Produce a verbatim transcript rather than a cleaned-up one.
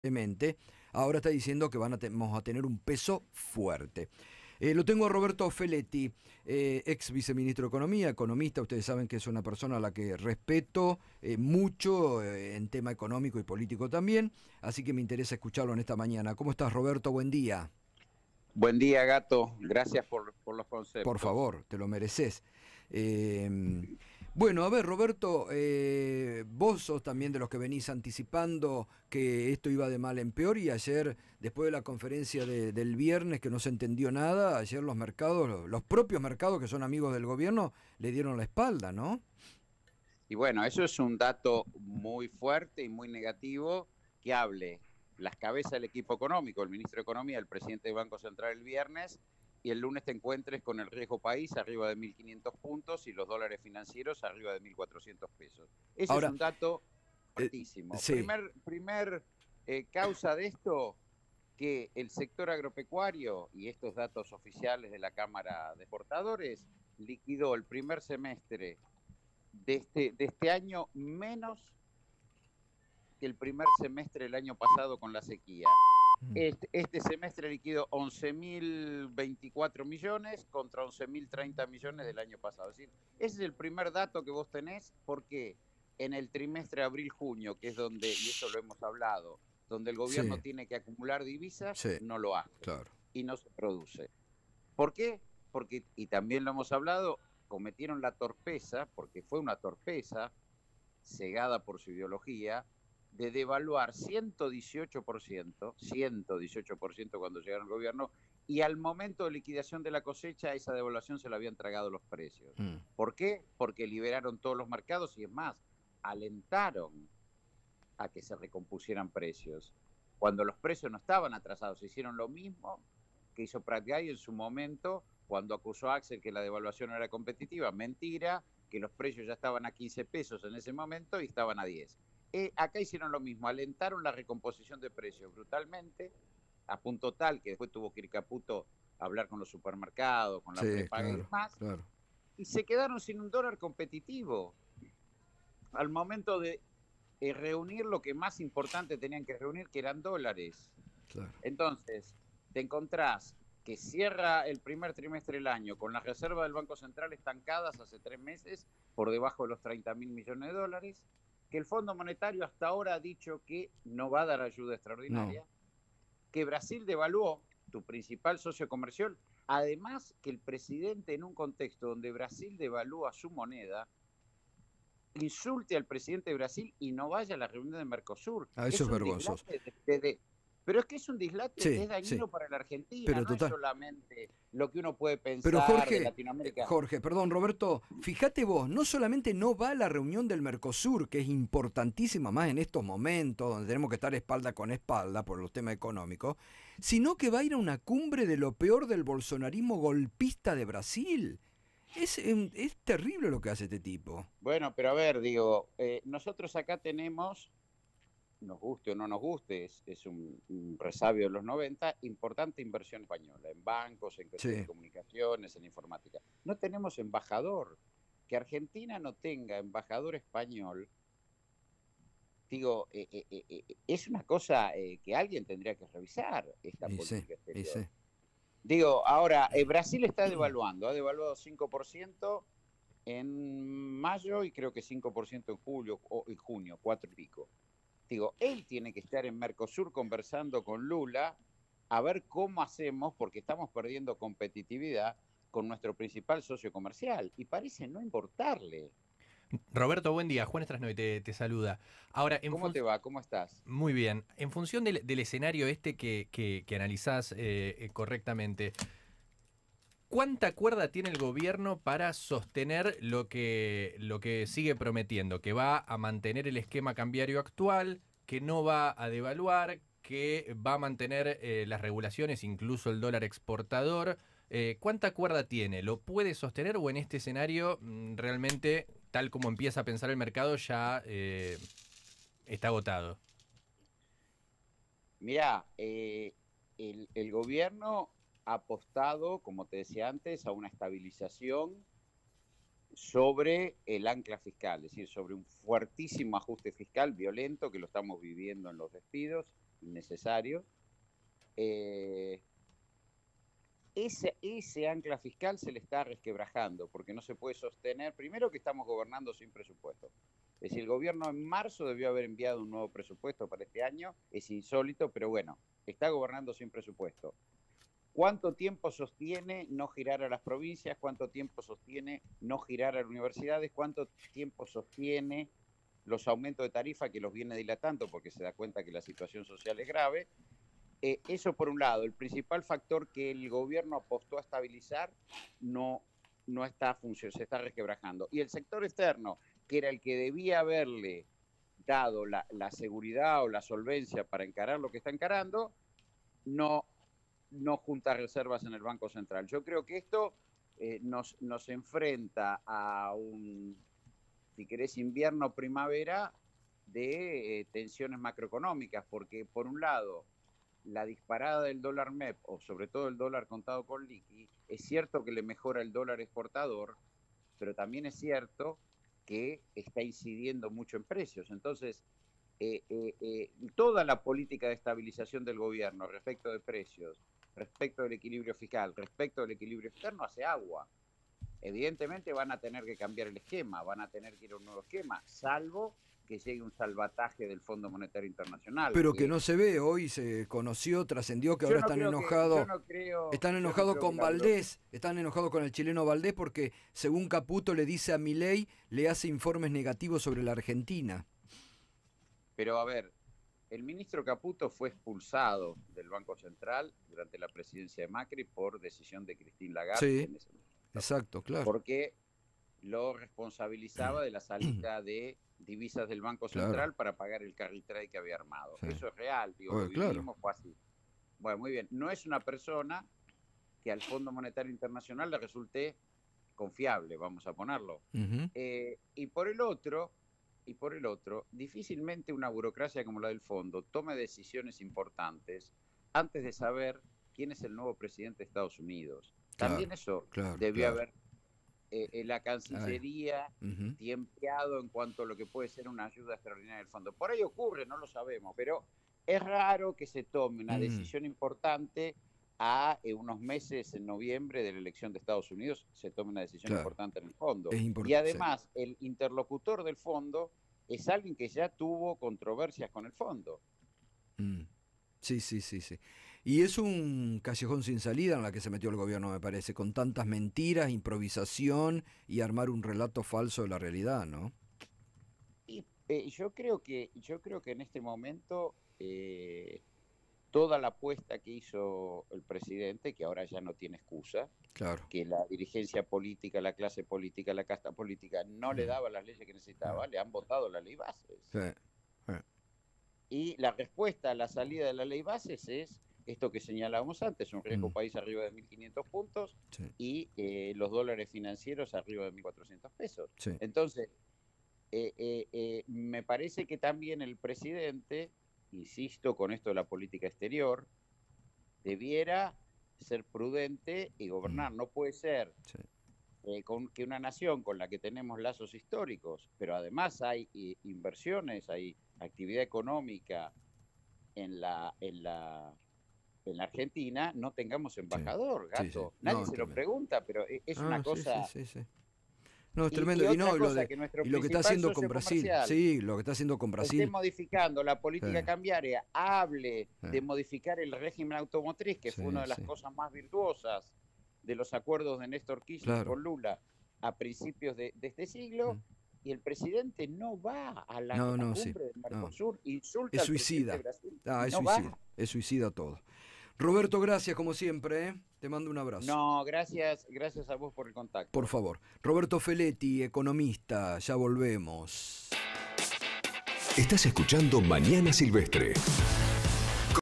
Mente, ahora está diciendo que van a te- vamos a tener un peso fuerte. Eh, lo tengo a Roberto Feletti, eh, ex viceministro de Economía, economista. Ustedes saben que es una persona a la que respeto eh, mucho eh, en tema económico y político también, así que me interesa escucharlo en esta mañana. ¿Cómo estás, Roberto? Buen día. Buen día, Gato. Gracias por, por los Por conceptos. favor, te lo mereces. Eh, bueno, a ver, Roberto, eh, vos sos también de los que venís anticipando que esto iba de mal en peor y ayer, después de la conferencia de- del viernes que no se entendió nada, ayer los mercados, los, los propios mercados que son amigos del gobierno, le dieron la espalda, ¿no? Y bueno, eso es un dato muy fuerte y muy negativo que hable las cabezas del equipo económico, el ministro de Economía, el presidente del Banco Central el viernes, y el lunes te encuentres con el riesgo país arriba de mil quinientos puntos y los dólares financieros arriba de mil cuatrocientos pesos. Ese es Ahora, un dato eh, fuertísimo. sí, Primer, primer eh, causa de esto, que el sector agropecuario, y estos datos oficiales de la Cámara de Exportadores, liquidó el primer semestre de este, de este año menos que el primer semestre del año pasado con la sequía. mm, Este, este semestre liquidó once mil veinticuatro millones contra once mil treinta millones del año pasado. Es decir, ese es el primer dato que vos tenés, porque en el trimestre abril-junio, que es donde, y eso lo hemos hablado, donde el gobierno sí, tiene que acumular divisas, sí, no lo hace claro. y no se produce. ¿Por qué? Porque, y también lo hemos hablado, cometieron la torpeza, porque fue una torpeza, cegada por su ideología, de devaluar ciento dieciocho por ciento, ciento dieciocho por ciento cuando llegaron al gobierno, y al momento de liquidación de la cosecha, esa devaluación se la habían tragado los precios. Mm, ¿Por qué? Porque liberaron todos los mercados y, es más, alentaron a que se recompusieran precios. Cuando los precios no estaban atrasados, hicieron lo mismo que hizo Pratt Guy en su momento cuando acusó a Axel que la devaluación no era competitiva. Mentira, que los precios ya estaban a quince pesos en ese momento y estaban a diez. Eh, acá hicieron lo mismo, alentaron la recomposición de precios brutalmente, a punto tal que después tuvo que ir Caputo a hablar con los supermercados, con la sí, prepaga y claro, demás, claro. y se quedaron sin un dólar competitivo. Al momento de eh, reunir lo que más importante tenían que reunir, que eran dólares. Claro. Entonces, te encontrás que cierra el primer trimestre del año con las reservas del Banco Central estancadas hace tres meses por debajo de los treinta mil millones de dólares, que el Fondo Monetario hasta ahora ha dicho que no va a dar ayuda No, extraordinaria, que Brasil devaluó, tu principal socio comercial, además que el presidente, en un contexto donde Brasil devalúa su moneda, insulte al presidente de Brasil y no vaya a la reunión de Mercosur. a eso Es es un vergonzoso. dislate de, de, de, pero es que es un dislate que Sí, es sí, dañino para la Argentina, pero no es total. solamente lo que uno puede Pero pensar de Jorge, eh, Latinoamérica. Jorge, perdón, Roberto, fíjate vos, no solamente no va a la reunión del Mercosur, que es importantísima más en estos momentos, donde tenemos que estar espalda con espalda por los temas económicos, sino que va a ir a una cumbre de lo peor del bolsonarismo golpista de Brasil. Es, em, es terrible lo que hace este tipo. Bueno, pero a ver, digo, eh, nosotros acá tenemos, nos guste o no nos guste, es, es un, un, resabio de los noventa, importante inversión española en bancos, en Sí, telecomunicaciones, en informática. No tenemos embajador. Que Argentina no tenga embajador español, digo, eh, eh, eh, eh, es una cosa eh, que alguien tendría que revisar, esta y sí, política y exterior. sí. Digo, ahora, eh, Brasil está devaluando, ha devaluado cinco por ciento en mayo y creo que cinco por ciento en julio o en junio, cuatro y pico. Digo, él tiene que estar en Mercosur conversando con Lula a ver cómo hacemos, porque estamos perdiendo competitividad con nuestro principal socio comercial y parece no importarle. Roberto, buen día. Juan Estrasnoy te, te saluda. Ahora, en ¿Cómo fun- te va? ¿Cómo estás? muy bien. En función del, del escenario este que, que- que analizás eh, eh, correctamente, ¿cuánta cuerda tiene el gobierno para sostener lo que, lo que sigue prometiendo? Que va a mantener el esquema cambiario actual, que no va a devaluar, que va a mantener eh, las regulaciones, incluso el dólar exportador. Eh, ¿cuánta cuerda tiene? ¿Lo puede sostener o en este escenario mm, realmente, tal como empieza a pensar el mercado, ya eh, está agotado? Mirá, eh, el, el gobierno ha apostado, como te decía antes, a una estabilización sobre el ancla fiscal, es decir, sobre un fuertísimo ajuste fiscal violento que lo estamos viviendo en los despidos innecesarios. Eh, ese, ese ancla fiscal se le está resquebrajando, porque no se puede sostener, primero que estamos gobernando sin presupuesto. Es decir, el gobierno en marzo debió haber enviado un nuevo presupuesto para este año, es insólito, pero bueno, está gobernando sin presupuesto. ¿Cuánto tiempo sostiene no girar a las provincias? ¿Cuánto tiempo sostiene no girar a las universidades? ¿Cuánto tiempo sostiene los aumentos de tarifa que los viene dilatando porque se da cuenta que la situación social es grave? Eh, eso por un lado. El principal factor que el gobierno apostó a estabilizar no, no está funcionando, se está resquebrajando. Y el sector externo, que era el que debía haberle dado la, la seguridad o la solvencia para encarar lo que está encarando, no... no junta reservas en el Banco Central. Yo creo que esto eh, nos, nos enfrenta a un, si querés, invierno-primavera de eh, tensiones macroeconómicas, porque por un lado, la disparada del dólar M E P, o sobre todo el dólar contado con liqui, es cierto que le mejora el dólar exportador, pero también es cierto que está incidiendo mucho en precios. Entonces, eh, eh, eh, toda la política de estabilización del gobierno respecto de precios, respecto del equilibrio fiscal, respecto del equilibrio externo, hace agua. Evidentemente van a tener que cambiar el esquema, van a tener que ir a un nuevo esquema, salvo que llegue un salvataje del Fondo Monetario Internacional. Pero que, que no se ve, hoy se conoció, trascendió que ahora no están enojados, no creo, están enojados no con Valdés, lo... están enojados con el chileno Valdés porque, según Caputo le dice a Milei, le hace informes negativos sobre la Argentina. Pero a ver, el ministro Caputo fue expulsado del Banco Central durante la presidencia de Macri por decisión de Christine Lagarde. Sí, en ese momento, exacto, claro. Porque lo responsabilizaba de la salida de divisas del Banco Central, claro, para pagar el carry trade que había armado. Sí. Eso es real, digo, Oye, lo vivimos, claro. Fue así. Bueno, muy bien. No es una persona que al Fondo Monetario Internacional le resulte confiable, vamos a ponerlo. Uh-huh. eh, y por el otro... Y por el otro, difícilmente una burocracia como la del fondo tome decisiones importantes antes de saber quién es el nuevo presidente de Estados Unidos. Claro, También eso claro, debió claro. haber eh, eh, la Cancillería uh-huh. tiempeado en cuanto a lo que puede ser una ayuda extraordinaria del fondo. Por ahí ocurre, no lo sabemos, pero es raro que se tome una uh-huh. decisión importante a eh, unos meses en noviembre de la elección de Estados Unidos, se tome una decisión claro. importante en el fondo. Import- y además, sí. el interlocutor del fondo es alguien que ya tuvo controversias con el fondo. Mm. Sí, sí, sí, sí. Y es un callejón sin salida en la que se metió el gobierno, me parece, con tantas mentiras, improvisación y armar un relato falso de la realidad, ¿no? Y eh, yo creo que yo creo que en este momento eh, toda la apuesta que hizo el presidente, que ahora ya no tiene excusa, claro. que la dirigencia política, la clase política, la casta política no mm. le daba las leyes que necesitaba, mm. le han votado la ley bases. Sí. Sí. Y la respuesta a la salida de la ley bases es esto que señalábamos antes, un riesgo mm. país arriba de mil quinientos puntos sí. y eh, los dólares financieros arriba de mil cuatrocientos pesos. Sí. Entonces, eh, eh, eh, me parece que también el presidente, insisto con esto de la política exterior, debiera ser prudente y gobernar. Mm. No puede ser sí. eh, con, que una nación con la que tenemos lazos históricos, pero además hay eh, inversiones, hay actividad económica en la, en la, en la Argentina, no tengamos embajador, sí. Gato. Sí, sí. Nadie no, se tremendo. Lo pregunta, pero es ah, una cosa... Sí, sí, sí, sí. No, es tremendo. Y, y, no, lo de, que y lo que está haciendo con Brasil. Sí, lo que está haciendo con Brasil. Esté modificando la política sí. cambiaria, hable sí. de modificar el régimen automotriz, que sí, fue una de las sí. cosas más virtuosas de los acuerdos de Néstor Kirchner claro. con Lula a principios de, de este siglo, mm. y el presidente no va a la, no, la no, cumbre sí. del Mercosur, no. insulta es al suicida. presidente de Brasil. Ah, es no suicida. Va. Es suicida todo. Roberto, gracias como siempre, ¿eh? Te mando un abrazo. No, gracias, gracias a vos por el contacto. Por favor. Roberto Feletti, economista, ya volvemos. Estás escuchando Mañana Silvestre.